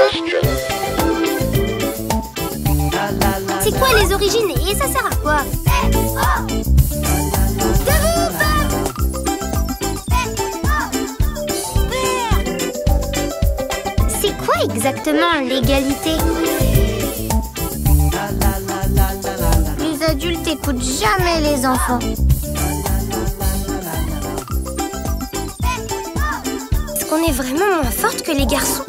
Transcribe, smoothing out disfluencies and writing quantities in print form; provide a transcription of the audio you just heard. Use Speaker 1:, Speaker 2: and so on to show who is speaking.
Speaker 1: C'est quoi les origines et ça sert à quoi? C'est quoi exactement l'égalité? Les adultes écoutent jamais les enfants. Est-ce qu'on est vraiment moins forte que les garçons?